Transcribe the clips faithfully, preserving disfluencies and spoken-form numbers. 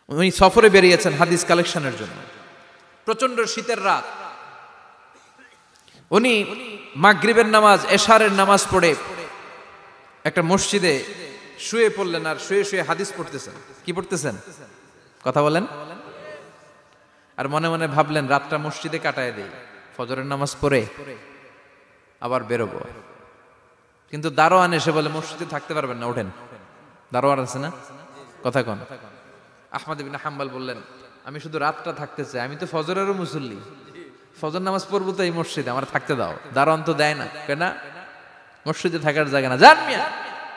উনি সফরে বেরিয়েছেন হাদিস কালেকশনের জন্য। প্রচন্ড শীতের রাত, উনি মাগরিবের নামাজ এশারের নামাজ পড়ে একটা মসজিদে শুয়ে পড়লেন, আর শুয়ে শুয়ে হাদিস পড়তেছেন। কি পড়তেছেন? কথা বলেন। আর মনে মনে ভাবলেন রাতটা মসজিদে কাটায় দেই, ফজরের নামাজ পড়ে আবার বেরোবো। কিন্তু দারোয়ান এসে বলে মসজিদে থাকতে পারবেন না, ওঠেন। দারোয়ান আছে না, কথা কন। আহমদ ইবনে হাম্বল বললেন আমি শুধু রাতটা থাকতে চাই, আমি তো ফজরেরও মুসল্লি, ফজর নামাজ পড়বো তো এই মসজিদে, আমার থাকতে দাও। দারোয়ান তো দেয় না, কেন? মসজিদে থাকার জায়গা না, জান মিয়া।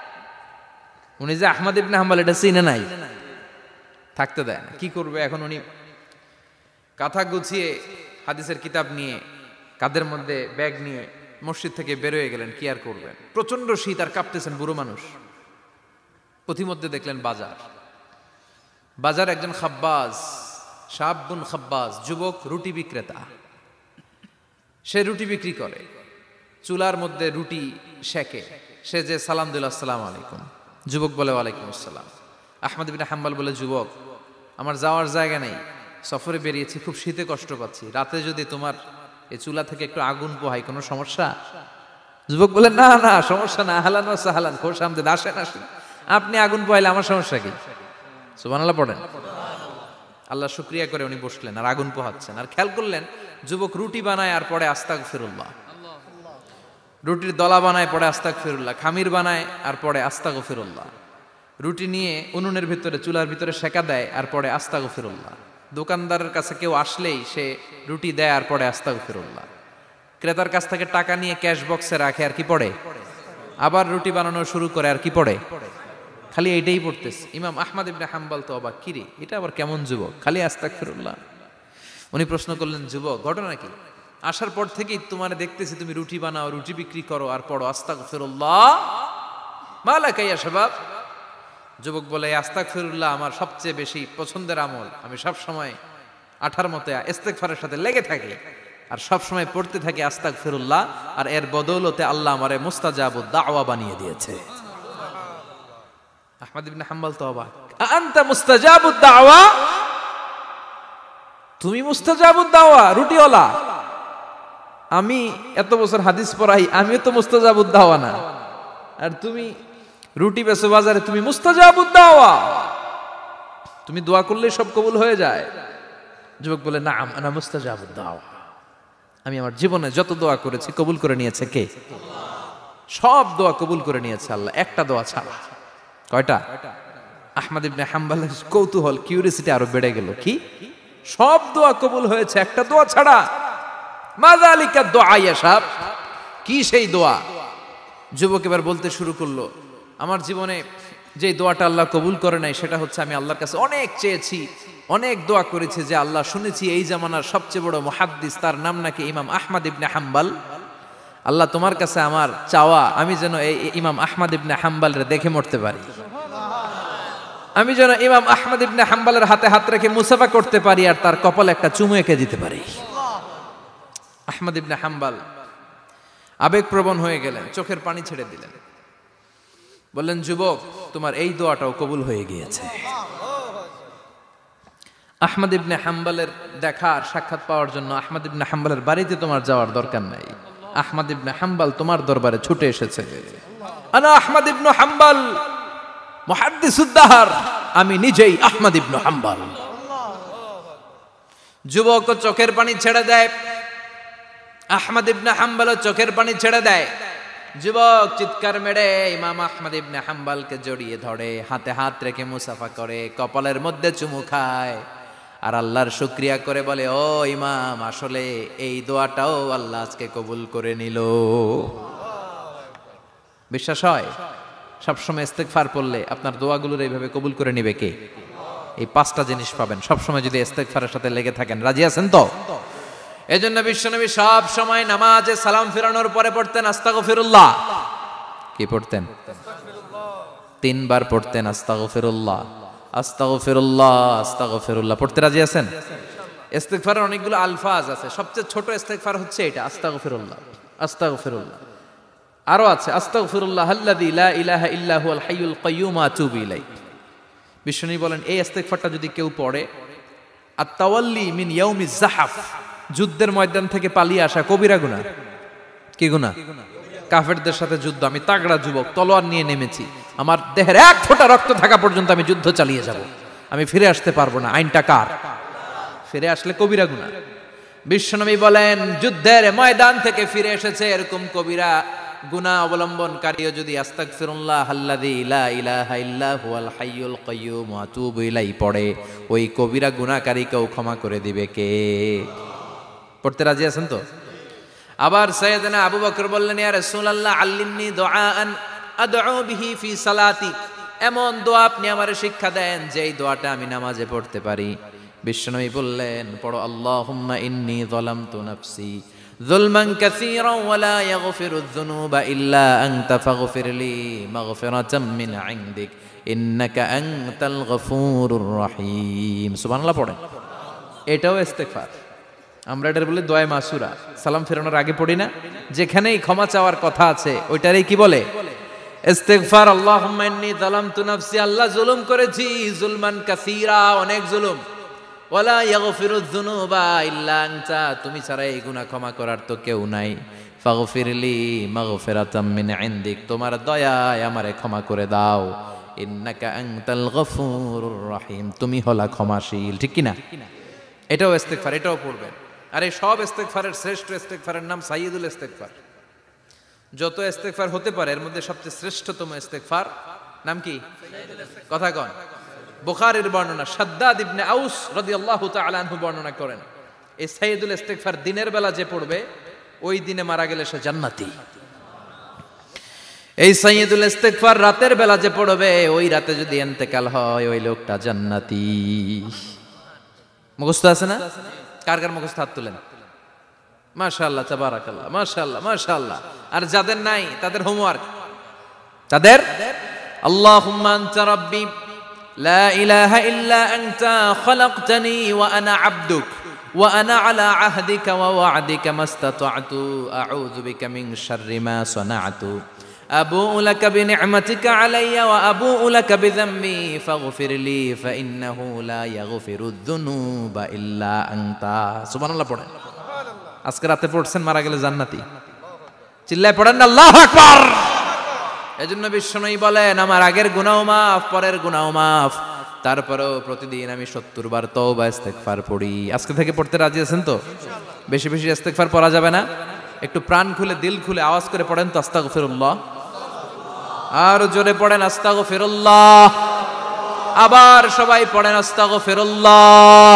উনি যে আহমদ ইবনে হাম্বল এটা চিনে নাই, থাকতে দেয় না। কি করবে এখন? উনি কাঁথা গুছিয়ে হাদিসের কিতাব নিয়ে কাঁধের মধ্যে ব্যাগ নিয়ে মসজিদ থেকে বেরোয় গেলেন। কি আর করবেন, প্রচন্ড শীত, আর কাঁপতেছেন, বুড়ো মানুষ। পথিমধ্যে দেখলেন বাজার। বাজার একজন খাব্বাজ, শাবুন খাব্বাজ, যুবক রুটি বিক্রেতা। সে রুটি বিক্রি করে, চুলার মধ্যে রুটি সেকে। সে যে সালাম দিল আসসালামু আলাইকুম, যুবক বলে ওয়ালাইকুম আসসালাম। আহমদ ইবনে হাম্বল বলে যুবক আমার যাওয়ার জায়গা নেই, সফরে বেরিয়েছি, খুব শীতে কষ্ট পাচ্ছি, রাতে যদি তোমার এই চুলা থেকে একটু আগুন পোহাই কোনো সমস্যা? যুবক বলে না না সমস্যা না, আহলান ওয়া সাহলান, খোশ আমদেদ, আসেন আসেন, আপনি আগুন পোহাইলে আমার সমস্যা কি? সুবহানাল্লাহ পড়েন। আল্লাহ শুকরিয়া করে উনি বসলেন আর আগুন পোহাচ্ছেন। আর খেয়াল করলেন যুবক রুটি বানায় আর পরে আস্তাগফিরুল্লাহ, রুটির দলা বানায় পরে আস্তাগফিরুল্লাহ, খামির বানায় আর পরে আস্তাগফিরুল্লাহ, রুটি নিয়ে উনুনের ভিতরে চুলার ভিতরে সেকা দেয় আর পরে আস্তাগফিরুল্লাহ। দোকানদারের কাছে কেউ আসলেই সে রুটি দেয় আর পরে আস্তাগফিরুল্লাহ। ক্রেতার কাছ থেকে টাকা নিয়ে ক্যাশ বক্সে রাখে আর কি পড়ে, আবার রুটি বানানো শুরু করে আর কি পড়ে, খালি এইটাই পড়তেছে। ইমাম আহমদ ইবনে হাম্বল তো অবাক, কিরে এটা আবার কেমন যুবক, খালি আস্তাগফিরুল্লাহ। উনি প্রশ্ন করলেন যুবক ঘটনা কি? আসার পর থেকেই তোমার দেখতেছি তুমি রুটি বানাও, রুটি বিক্রি করো আর পড়ো আস্তাগফিরুল্লাহ, মালাকা ইয়া শাবাব। যুবক বলে আস্তাগফিরুল্লাহ আমার সবচেয়ে বেশি পছন্দের আমল, আমি সব সময় আঠার মতো ইস্তেগফারের সাথে লেগে থাকি আর সব সময় পড়তে থাকি আস্তাগফিরুল্লাহ, আর এর বদৌলতে আল্লাহ আমারে মুস্তাজাবুদ দাওয়া বানিয়ে দিয়েছে। আহমদ ইবনে হাম্বল তো অবাক, আনতা মুস্তাজাবুদ দাওয়া, তুমি মুস্তাজাবুদ দাওয়া, রুটিওয়ালা। আমি এত বছর হাদিস পড়াই, আমিও তো মুস্তাজাবুদ দাওয়া না, আর তুমি রুটি বেচো বাজারে, তুমি মুস্তাজাবুদ দাওয়া, তুমি দোয়া করলে সব কবুল হয়ে যায়। যুবক বলে নাম আনা মুস্তাজাবুদ দাওয়া, আমি আমার জীবনে যত দোয়া করেছি কবুল করে নিয়েছে কে? সব দোয়া কবুল করে নিয়েছে আল্লাহ, একটা দোয়া ছাড়া। কয়টা? আহমদ ইবনে হাম্বলের কৌতূহল, কিউরিসিটি আরো বেড়ে গেল। কি? সব দোয়া কবুল হয়েছে একটা দোয়া ছাড়া। মাযালিকা দুআ ইয়া শাব, কি সেই দোয়া? যুবক এবার বলতে শুরু করলো আমার জীবনে যে দোয়াটা আল্লাহ কবুল করে নাই সেটা হচ্ছে আমি আল্লাহর কাছে অনেক চেয়েছি, অনেক দোয়া করেছি যে আল্লাহ শুনেছি এই জামানার সবচেয়ে বড় মুহাদ্দিস, তার নাম নাকি ইমাম আহমদ ইবনে হাম্বল। আল্লাহ তোমার কাছে আমার চাওয়া আমি যেন এই ইমাম আহমদ ইবনে হাম্বলরে দেখে মরতে পারি, আমি যেন ইমাম আহমদ ইবনে হাম্বলের হাতে হাত রেখে মুসাফা করতে পারি আর তার কপালে একটা চুমু এঁকে দিতে পারি। আহমদ ইবনে হাম্বল আবেগপ্রবণ হয়ে গেলেন, চোখের পানি ছেড়ে দিলেন, বললেন যুবক তোমার এই দোয়াটাও কবুল হয়ে গিয়েছে। আহমদ ইবনে হাম্বলের দেখা আর সাক্ষাৎ পাওয়ার জন্য আহমদ ইবনে হাম্বলের বাড়িতে তোমার যাওয়ার দরকার নাই, আহমদ ইবনে হাম্বল তোমার দরবারে ছুটে এসেছে। আনা আহমদ ইবনে হাম্বল মুহাদ্দিসুদ দাহর, আমি নিজেই আহমদ ইবনে হাম্বল। যুবক চোখের পানি ছেড়ে দেয়, আহমদ ইবনে হাম্বল চোখের পানি ছেড়ে দেয়। যুবক চিৎকার মেরে ইমাম আহমদ ইবনে হাম্বলকে জড়িয়ে ধরে, হাতে হাত রেখে মুসাফা করে, কপালের মধ্যে চুমু খায় আর আল্লাহর শুকরিয়া করে বলে ও ইমাম আসলে এই দোয়াটাও আল্লাহ আজকে কবুল করে নিল। বিশ্বাস হয় সবসময় ইস্তেগফার পড়লে আপনার দোয়াগুলোর এইভাবে কবুল করে নিবে কে? এই পাঁচটা জিনিস পাবেন সবসময় যদি ইস্তেগফারের সাথে লেগে থাকেন। রাজি আছেন তো? এজন্য বিশ্বনবী সব সময় নামাজে সালাম ফিরানোর পরে পড়তেন আস্তাগফিরুল্লাহ। কি পড়তেন? তিনবার পড়তেন আস্তাগফিরুল্লাহ, আস্তাগফিরুল্লাহ, আস্তাগফিরুল্লাহ। পড়তে রাজি আছেন? ইস্তেগফারের অনেকগুলো আলফাজ আছে, সবচেয়ে ছোট ইস্তেগফার হচ্ছে এটা আস্তাগফিরুল্লাহ, আস্তাগফিরুল্লাহ। আরো আছে আস্তাগফিরুল্লাহ আল্লাযী লা ইলাহা ইল্লা হুয়াল হাইয়ুল কাইয়্যুম আতুবু ইলাইহি। বিশ্বনবী বলেন এই ইস্তেগফারটা যদি কেউ পড়ে, আত-তাওয়াল্লি মিন ইয়াউমিজ জাহাফ, যুদ্ধের ময়দান থেকে পালিয়ে আসা কবিরা গুনাহ। কি গুনাহ? কাফেরদের সাথে যুদ্ধ, আমি তাগড়া যুবক, তলোয়ার নিয়ে নেমেছি, আমার দেহের এক ফোঁটা রক্ত থাকা পর্যন্ত আমি যুদ্ধ চালিয়ে যাব, আমি ফিরে আসতে পারবো না, আইনটা কার? ফিরে আসলে কবিরা গুনাহ। বিশ্বনবী বলেন যুদ্ধের ময়দান থেকে ফিরে এসেছে এরকম কবিরা গুনাহ অবলম্বনকারীও যদি আস্তাগফিরুল্লাহ আল্লাযী লা ইলাহা ইল্লা হুয়াল হাইয়ুল কাইয়্যুম ওয়া আতুবু ইলাইহি পড়ে, ওই কবিরা গুনাহকারীকেও ক্ষমা করে দিবে কে? পড়তে রাজি আছেন তো? আবার সাইয়েদনা আবু বকর বললেন, ইয়া রাসূলুল্লাহ আল্লিমনি দুআআন আদউ বিহি ফি সালাতি, এমন দোয়া আপনি আমারে শিক্ষা দেন যে এই দোয়াটা আমি নামাজে পড়তে পারি। বিশ্বনবী বললেন, পড়ো আল্লাহুম্মা ইন্নী যালামতু নাফসি যুলমান কাসীরান ওয়া লা ইয়াগফিরুয যুনুবা ইল্লা আনতা ফাগফিরলি মাগফিরাতাম মিন ইনদিক ইন্নাকা আনতাল গফুরুর রহিম। সুবহানাল্লাহ পড়েন। এটাও ইস্তেগফার। আমরা এটার বলে দোয়া মাসুরা, সালাম ফেরানোর আগে পড়ি না? যেখানেই ক্ষমা চাওয়ার কথা আছে ওইটারই কি বলে? ইস্তেগফার। আল্লাহুম্মা ইন্নী যালামতু নাফসি, আল্লাহ জুলুম করেছি, যুলমান কাসীরা, অনেক জুলুম, ওয়ালা ইয়াগফিরুয যুনুবা ইল্লা আনতা, তুমি ছাড়া এই গুনাহ ক্ষমা করার তো কেউ নাই, ফাগফিরলি মাগফিরাতাম মিন ইনদিক, তোমার দয়ায় আমারে ক্ষমা করে দাও, ইন্নাকা আনতাল গফুরুর রহিম, তুমি হলা ক্ষমাশীল। ঠিক কি না? এটাও ইস্তেগফার, এটাও পড়বেন। আর এই সব ইস্তেগফারের শ্রেষ্ঠ ইস্তেগফারের নাম সাইয়্যিদুল ইস্তেগফার। যত ইস্তেগফার হতে পারে এর মধ্যে সবচেয়ে শ্রেষ্ঠতম ইস্তেগফার নাম কি? কথা কন। বুখারীর বর্ণনা, শাদ্দাদ ইবনে আউস রাদিয়াল্লাহু তাআলা আনহু বর্ণনা করেন, এই সাইয়্যিদুল ইস্তেগফার দিনের বেলা যে পড়বে ওই দিনে মারা গেলে সে জান্নাতি। এই সাইয়্যিদুল ইস্তেগফার রাতের বেলা যে পড়বে ওই রাতে যদি ইন্তেকাল হয় ওই লোকটা জান্নাতি। মুখস্থ আছে না? কার কার মুখস্থ হাত তুলেন। মাশাআল্লাহ, তাবারাকাল্লাহ, মাশাআল্লাহ, মাশাআল্লাহ। আর যাদের নাই তাদের হোমওয়ার্ক, তাদের আল্লাহুম্মা আনতা রাব্বি লা ইলাহা ইল্লা আনতা খালাকতানি ওয়া আনা আবদুক ওয়া আনা আলা আহদিকা ওয়া ওয়া'দিকা মাস্তাতা'তু আউযু বিকা মিন শাররি মা সানা'তু আবুউ লাকা বিনি'মাতিকা আলাইয়া ওয়া আবুউ লাকা বিযামবি ফাগফিরলি ফাইন্নাহু লা ইয়াগফিরুয যুনুবা ইল্লা আনতা। সুবহানাল্লাহ পড়েন। আজকে রাতে পড়ছেন, মারা গেলে জান্নাতি। চিল্লায় পড়েন না আল্লাহু আকবার। এজন্য বিশ্বনবী বলেন আমার আগের গুনাহ মাফ, পরের গুনাহ মাফ, তারপরেও প্রতিদিন আমি সত্তর বার তওবা ইস্তেগফার পড়ি। আজকে থেকে পড়তে রাজি আছেন তো? বেশি বেশি ইস্তেগফার পড়া যাবে না? একটু প্রাণ খুলে দিল খুলে আওয়াজ করে পড়েন তো আস্তাগফিরুল্লাহ। আর জোরে পড়েন আস্তাগফিরুল্লাহ। আবার সবাই পড়েন আস্তাগফিরুল্লাহ।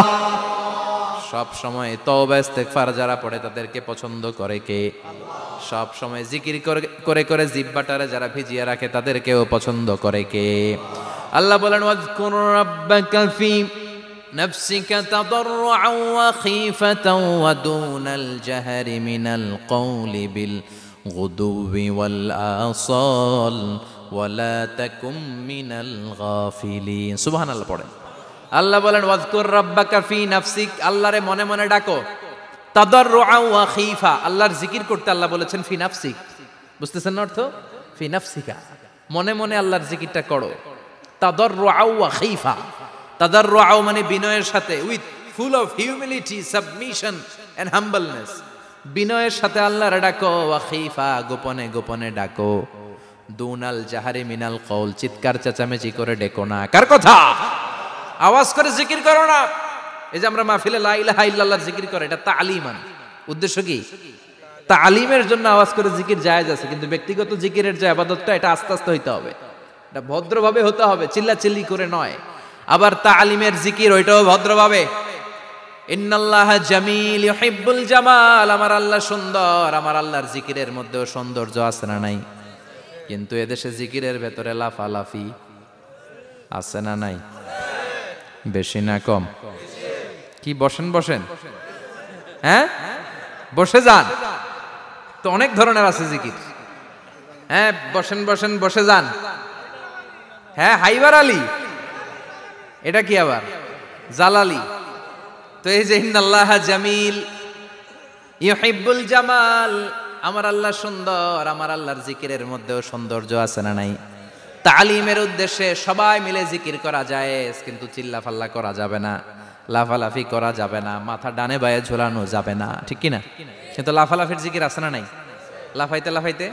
সব সময় তওবা ইস্তেগফার যারা পড়ে তাদেরকে পছন্দ করে কে? সব সময় জিকির করে করে জিহ্বাটারে যারা ভিজিয়ে রাখে তাদেরকেও পছন্দ করে কে? আল্লাহ বলেন ওয়াজকুর রাব্বাকা ফি নাফসিকা তাদাররুআন ওয়া খীফাতান ওয়া দুনাল জাহরি মিনাল কওলি বিল গুদুবি ওয়াল আসাল ওয়া লা তাকুম মিনাল গাফিলিন। সুবহানাল্লাহ পড়েন। আল্লাহ বলেন ওয়াজকুর রাব্বাকা ফি নাফসিক, আল্লাহরে মনে মনে ডাকো, তাদাররুআন ওয়া খীফা, আল্লাহর জিকির করতে আল্লাহ বলেছেন ফি নাফসিক। বুঝতেছেন না অর্থ? ফি নাফসিকা, মনে মনে আল্লাহর জিকিরটা করো। তাদাররুআন ওয়া খীফা, তাদাররুআন মানে বিনয়ের সাথে, with full of humility, submission and humbleness, বিনয়ের সাথে আল্লাহরে ডাকো। ওয়া খীফা, গোপনে গোপনে ডাকো। দুনাল জাহারি মিনাল কওল, চিৎকার চেঁচামেচি করে ডেকো না। কার কথা? আওয়াজ করে জিকির করো না। এই যে আমরা মাহফিলে লা ইলাহা ইল্লাল্লাহর জিকির করে, এটা তালিমান। উদ্দেশ্য কি? তালিমের জন্য আওয়াজ করে জিকির জায়েজ আছে, কিন্তু ব্যক্তিগত জিকিরের যে ইবাদতটা এটা আস্তে আস্তে হইতে হবে, এটা ভদ্রভাবে হতে হবে, চিল্লা চিল্লি করে নয়। আবার তালিমের জিকির ওইটাও ভদ্রভাবে। ইন্নাল্লাহা জামিল ইউহিব্বুল জামাল, আমার আল্লাহ সুন্দর, আমার আল্লাহর জিকিরের মধ্যেও সৌন্দর্য আছে না নাই? কিন্তু এদেশে জিকিরের ভেতরে লাফালাফি আছে না নাই? বেশি না কম? কি বসেন বসেন, হ্যাঁ বসে যান তো, অনেক ধরনের আছে জিকির। হ্যাঁ বসেন বসেন বসে যান। হ্যাঁ হাইবার আলী, এটা কি আবার জালালি? তো এই যে ইন্নাল্লাহা জামিল ইউহিব্বুল জামাল, আমার আল্লাহ সুন্দর, আমার আল্লাহর জিকিরের মধ্যেও সৌন্দর্য আছে না নাই? তালিমের উদ্দেশ্যে সবাই মিলে জিকির করা যায়, কিন্তু চিল্লাফাল্লা করা যাবে না, লাফালাফি করা যাবে না, মাথা ডানে বায়ে ঝোলানো যাবে না, ঠিক কি না? কিন্তু লাফালাফির জিকির আছে না নাই? লাফাইতে লাফাইতে,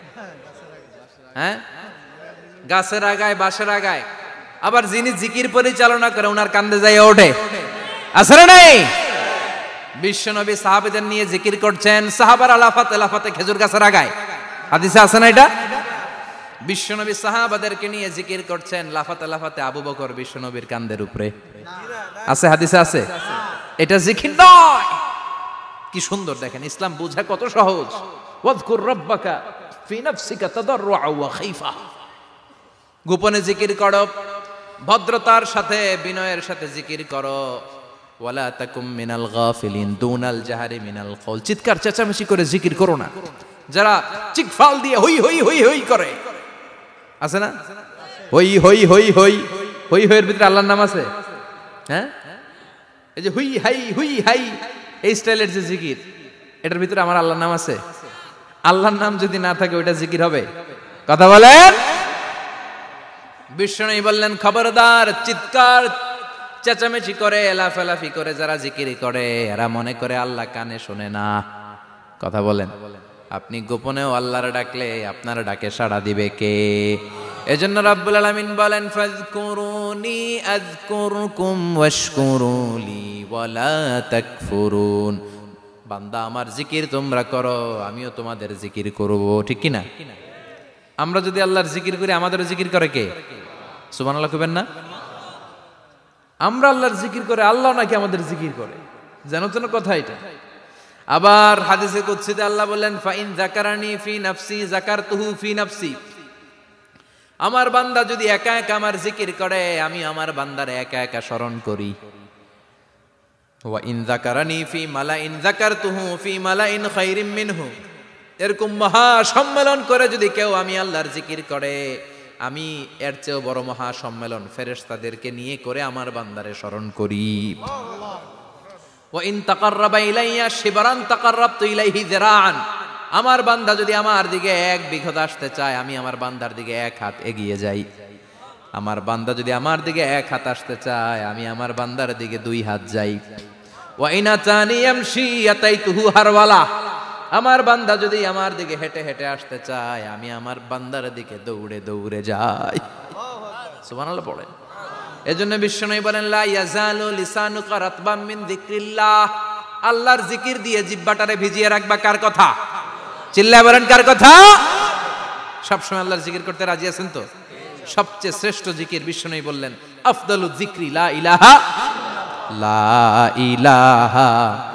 হ্যাঁ, গাছের আগায় বাঁশের আগায়। আবার যিনি জিকির পরিচালনা করে ওনার কান্দে যাই ওঠে, আছে না নাই? বিশ্বনবী সাহাবীদের নিয়ে জিকির করছেন, সাহাবারা লাফাতে লাফাতে খেজুর গাছের আগায়, হাদিসে আছে না এটা? বিশ্বনবী সাহাবাদেরকে নিয়ে জিকির করছেন, লাফাতে লাফাতে আবু বকর বিশ্বনবীর কান্দের উপরে, আছে হাদিসে আছে? এটা জিকির নয়। কি সুন্দর দেখেন, ইসলাম বোঝা কত সহজ। ওয়াজকুর রাব্বাকা ফি নাফসিকা তাদাররুআ ওয়া খাইফা, গোপনে জিকির করো, ভদ্রতার সাথে বিনয়ের সাথে জিকির করো। ওয়ালা তাকুম মিনাল গাফিলিন দুনাল জাহারি মিনাল কওল, চিৎকার চেঁচামেচি করে জিকির করো না। যারা চিকফাল দিয়ে হই হই হই হই করে, আছে না? হই হই হই হই হই হইয়ের ভিতরে আল্লাহর নাম আছে, হ্যাঁ? এই যে হুই হাই হুই হাই এই স্টাইলের যে জিকির, এটার ভিতরে আমার আল্লাহর নাম আছে? আল্লাহর নাম যদি না থাকে ওইটা জিকির হবে? কথা বলেন। বিশ্বনবী বললেন, খবরদার, চিৎকার চেঁচামেচি করে লাফালাফি করে যারা জিকির করে এরা মনে করে আল্লাহ কানে শোনে না। কথা বলেন। আপনি গোপনেও আল্লাহর ডাকলে আপনার ডাকে সাড়া দিবে কে? এজন্য রাব্বুল আলামিন বলেন, ফাযকুরুনি আযকুরকুম ওয়াশকুরুলি ওয়ালা তাকফুরুন। বান্দা আমার জিকির তোমরা করো, আমিও তোমাদের জিকির করব, ঠিক কি না? আমরা যদি আল্লাহর জিকির করি আমাদেরও জিকির করে কে? সুবহানাল্লাহ কইবেন না? আমরা আল্লাহর জিকির করে, আল্লাহ নাকি আমাদের জিকির করে, জানো তো না কথা এটা? আবার হাদিসে কুদসিতে আল্লাহ বলেন, ফাইন যাকারানি ফি নাফসি যাকারতুহু ফি নাফসি। আমার বান্দা যদি একা একা আমার জিকির করে, আমি আমার বান্দারে একা একা স্মরণ করি। ওয়া ইন যাকারানি ফি মালাইন যাকারতুহু ফি মালাইন খায়রিম মিনহু। এরকম মহা সম্মেলন করে যদি কেউ আমি আল্লাহর জিকির করে, আমি এর চেয়েও বড় মহা সম্মেলন ফেরেশতাদেরকে নিয়ে করে আমার বান্দারে স্মরণ করি। ওয়া ইন তাকাররাবা ইলাইয়া শিবরান তাকাররাবতু ইলাইহি যিরাআন। আমার বান্দা যদি আমার দিকে এক বিঘত আসতে চায়, আমি আমার বান্দার দিকে এক হাত এগিয়ে যাই। আমার বান্দা যদি আমার দিকে এক হাত আসতে চায়, আমি আমার বান্দার দিকে দুই হাত যাই। ওয়া ইন আতানি ইয়ামশি আতাইতুহু হারওয়ালা। আমার বান্দা যদি আমার দিকে হেঁটে হেঁটে আসতে চায়, আমি আমার বান্দার দিকে দৌড়ে দৌড়ে যাই। সুবহানাল্লাহ পড়েন। এজন্য বিশ্বনবী বলেন, লা ইয়াজালু লিসানুকা রাতবাম মিন যিকরিল্লাহ। আল্লাহর জিকির দিয়ে জিহ্বাটারে ভিজিয়ে রাখবা। কার কথা? চিল্লায় বলেন, কার কথা? সবসময় আল্লাহর জিকির করতে রাজি আছেন তো? সবচেয়ে শ্রেষ্ঠ জিকির বিশ্বনবী বললেন, আফদালু যিকরি লা ইলাহা লা ইলাহা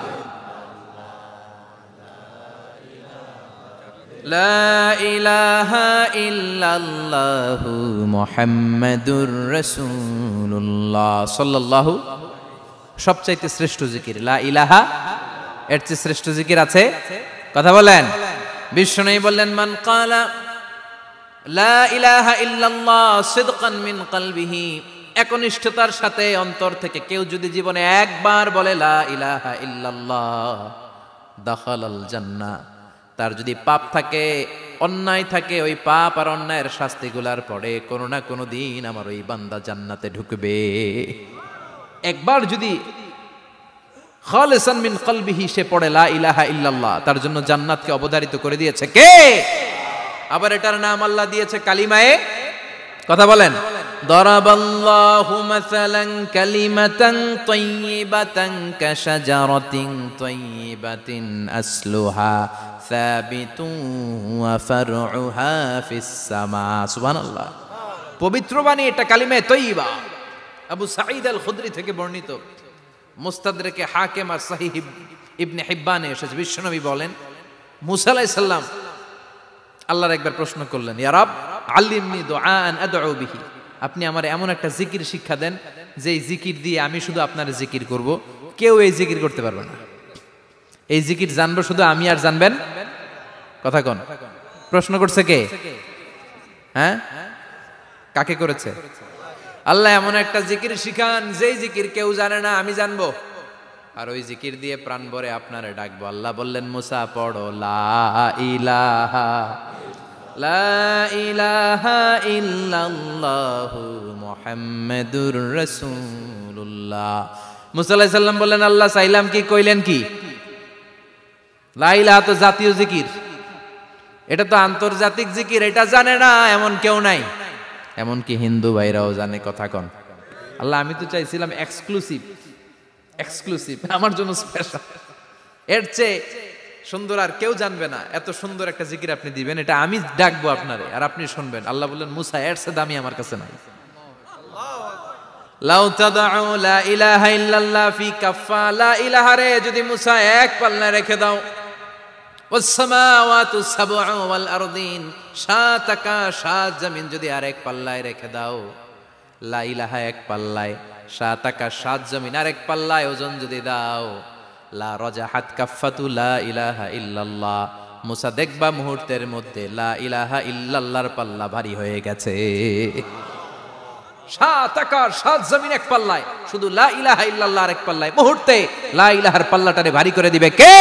লা ইলাহা ইল্লাল্লাহু মুহাম্মাদুর রাসূলুল্লাহ সাল্লাল্লাহু। সবচাইতে শ্রেষ্ঠ জিকির লা ইলাহা, এর চেয়ে শ্রেষ্ঠ জিকির আছে? কথা বলেন। বিশ্বনবী বললেন, মান ক্বালা লা ইলাহা ইল্লাল্লাহ সিদকান মিন কলবিহি, একনিষ্ঠতার সাথে অন্তর থেকে কেউ যদি জীবনে একবার বলে লা ইলাহা ইল্লাল্লাহ, দাখালাল জান্নাহ। তার যদি পাপ থাকে, অন্যায় থাকে, ওই পাপ আর অন্যায়ের শাস্তিগুলার পরে কোনো না কোনো দিন আমার ওই বান্দা জান্নাতে ঢুকবে। একবার যদি খালিসান মিন কলবিহি সে পড়ে লা ইলাহা ইল্লাল্লাহ, তার জন্য জান্নাতকে অবধারিত করে দিয়েছে কে? আবার এটার নাম আল্লাহ দিয়েছে কালিমায়ে। কথা বলেন। দরাবাল্লাহু মাসালান কালিমাতান তাইয়িবাতান কাশাজারাতিন তাইয়িবাতিন আসলুহা সাবিতুন ওয়া ফারউহা ফিস সামা। সুবহানাল্লাহ। পবিত্র বাণী এটা কালিমায়ে তাইয়িবা। আবু সাঈদ আল খুদরি থেকে বর্ণিত, মুস্তাদরেকে হাকিম আর সহিহ ইবনে হিব্বানে এসেছে। বিশ্বনবী বলেন, মুসা আলাইহিস সালাম আল্লাহর একবার প্রশ্ন করলেন, ইয়া রাব আল্লিমনি দুআআন আদউ বিহি। আপনি আমার এমন একটা জিকির শিক্ষা দেন যে জিকির দিয়ে আমি শুধু আপনার জিকির করব, কেউ এই জিকির করতে পারবে না। এই জিকির জানবো শুধু আমি আর জানবেন। কথা কোন? প্রশ্ন করছে কে? হ্যাঁ, কাকে করেছে? আল্লাহ এমন একটা জিকির শিখান যেই জিকির কেউ জানে না, আমি জানবো, আর ওই জিকির দিয়ে প্রাণ ভরে আপনারে ডাকবো। আল্লাহ বললেন, মুসা পড়ো লা ইলাহা লা ইলাহা ইল্লাল্লাহু মুহাম্মাদুর রাসূলুল্লাহ। মুসা আলাইহিস সালাম বললেন আল্লাহ চাইলাম কি, কইলেন কি? লা ইলাহা তো জাতীয় জিকির, এটা তো আন্তর্জাতিক জিকির, এটা জানে না এমন কেউ নাই। এমনকি হিন্দু ভাইরাও জানে। কথা কন আল্লাহ আমি তো চাইছিলাম এক্সক্লুসিভ, এক্সক্লুসিভ আমার জন্য স্পেশাল, এর চেয়ে সুন্দর আর কেউ জানবে না, এত সুন্দর একটা জিকির আপনি দিবেন, এটা আমি ডাকবো আপনারে আর আপনি শুনবেন। আল্লাহ বললেন মুসা এর চেয়ে দামি আমার কাছে নাই। লাউ তাদউ লা ইলাহা ইল্লাল্লাহ ফি কাফা, লা ইলাহা রে যদি মুসা এক পাল্লায় রেখে দাও, ওয়াস সামাওয়াতু সাবউ ওয়াল আরদিন, সাত আকাশ সাত জমিন যদি আরেক পাল্লায় রেখে দাও, লা ইলাহা এক পাল্লায়, সাত আকাশ সাত জমিন আরেক পাল্লায় ওজন যদি দাও, লা রাজাহাত কাফাতু লা ইলাহা ইল্লাল্লাহ, মুসা দেখবা মুহূর্তের মধ্যে লা ইলাহা ইল্লাল্লাহর পাল্লা ভারী হয়ে গেছে। সাত আকাশ সাত জমিন এক পাল্লায়, শুধু লা ইলাহা ইল্লাল্লাহ আরেক পাল্লায়, মুহূর্তে লা ইলাহার পাল্লাটারে ভারী করে দিবে কে?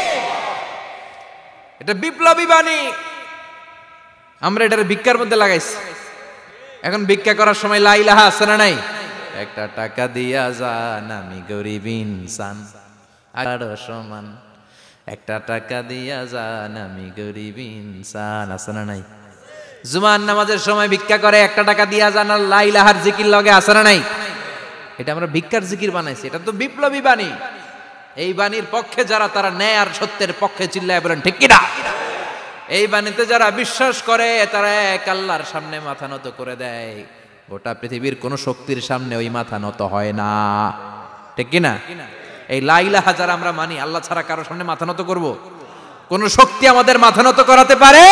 এটা বিপ্লবী বাণী। আমরা এটার ভিক্ষার মধ্যে লাগাইছি। এখন ভিক্ষা করার সময় লা ইলাহা আছে না নাই? একটা টাকা দিয়া যান আমি গরিব ইনসান, আরো সমান, একটা টাকা দিয়া যান আমি গরিব ইনসান, আছে না নাই? জুমার নামাজের সময় ভিক্ষা করে একটা টাকা দিয়া যান আর লা ইলাহার জিকির লগে, আছে না নাই? এটা আমরা ভিক্ষার জিকির বানাইছি, এটা তো বিপ্লবী বাণী। এই বাণীর পক্ষে যারা, তারা ন্যায় আর সত্যের পক্ষে চিল্লায় বলেন ঠিক কিনা? এই বাণীতে যারা বিশ্বাস করে তারা এক আল্লাহর সামনে মাথা নত করে দেয়। গোটা পৃথিবীর কোন শক্তির সামনে ওই মাথা নত হয় না, ঠিক কিনা? এই লা ইলাহা যারা আমরা মানি, আল্লাহ ছাড়া কারো সামনে মাথা নত করব? কোন শক্তি আমাদের মাথা নত করাতে পারে?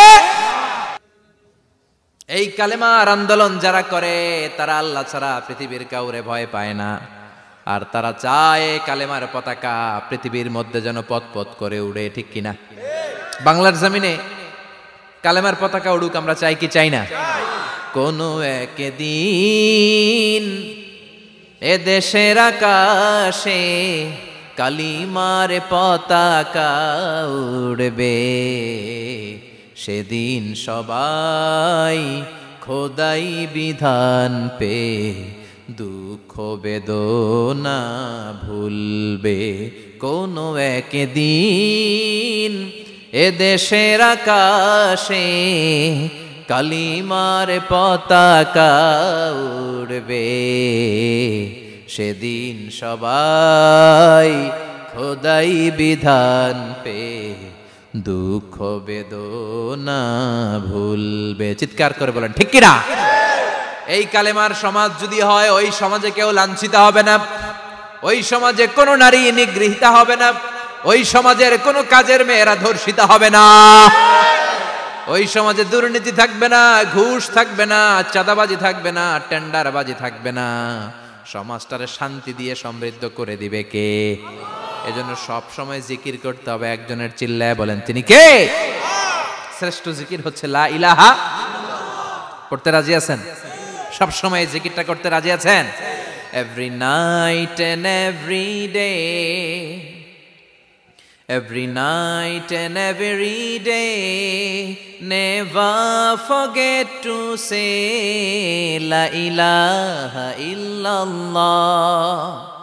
এই কালেমার আন্দোলন যারা করে তারা আল্লাহ ছাড়া পৃথিবীর কাউরে ভয় পায় না। আর তারা চায় কালেমার পতাকা পৃথিবীর মধ্যে যেন পথ পথ করে উড়ে, ঠিক কিনা? বাংলার জমিনে কালেমার পতাকা উড়ুক, আমরা চাই কি চাই না? কোনো একদিন এ দেশের আকাশে কালিমার পতাকা উড়বে, সেদিন সবাই খোদাই বিধান পে দুঃখ বেদনা ভুলবে। কোনো একদিন এ দেশের আকাশে কালিমার পতাকা উড়বে, সেদিন সবাই খোদাই বিধান পে দুঃখ বেদনা ভুলবে। চিৎকার করে বলেন ঠিক কিনা? এই কালেমার সমাজ যদি হয়, ওই সমাজে কেউ লাঞ্ছিত হবে না, ওই সমাজে কোনো নারী নিগৃহীতা হবে না, ওই সমাজের কোনো কাজের মেয়েরা ধর্ষিত হবে না, ওই সমাজে দুর্নীতি থাকবে না, ঘুষ থাকবে না, চাঁদাবাজি থাকবে না, টেন্ডারবাজি থাকবে না। সমাজটারে শান্তি দিয়ে সমৃদ্ধ করে দিবে কে? এজন্য সব সময় জিকির করতে হবে একজনের, চিল্লায় বলেন তিনি কে? শ্রেষ্ঠ জিকির হচ্ছে লা ইলাহা। পড়তে রাজি আছেন? সব সময় জিকিরটা করতে রাজি আছেন? Every night and every day, every night and every day, never forget to say la ilaha illallah,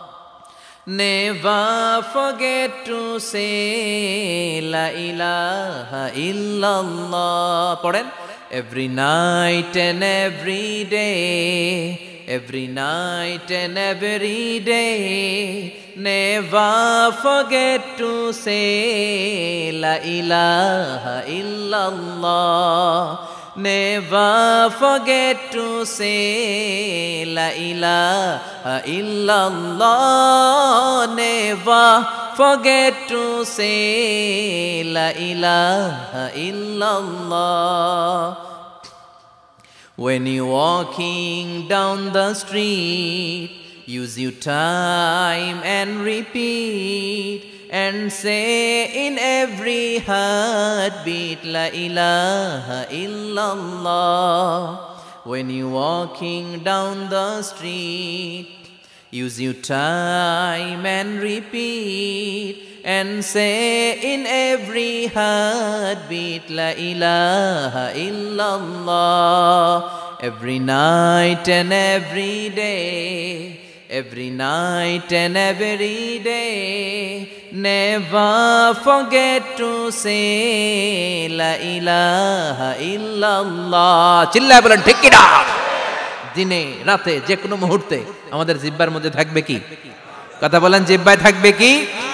never forget to say la ilaha illallah. পড়েন, every night and every day, every night and every day, never forget to say la ilaha illallah, never forget to say la ilaha illallah, never forget to say la ilaha illallah. When you're walking down the street, use your time and repeat, and say in every heartbeat la ilaha illallah. When you're walking down the street, use your time and repeat, and say in every heartbeat La ilaha illallah. Every night and every day, every night and every day, never forget to say La ilaha illallah. চিল্লায় বলেন ঠিক কিনা? দিনে রাতে যে কোনো মুহূর্তে আমাদের জিহ্বার মধ্যে থাকবে কি? কথা বলেন, জিহ্বায় থাকবে কি?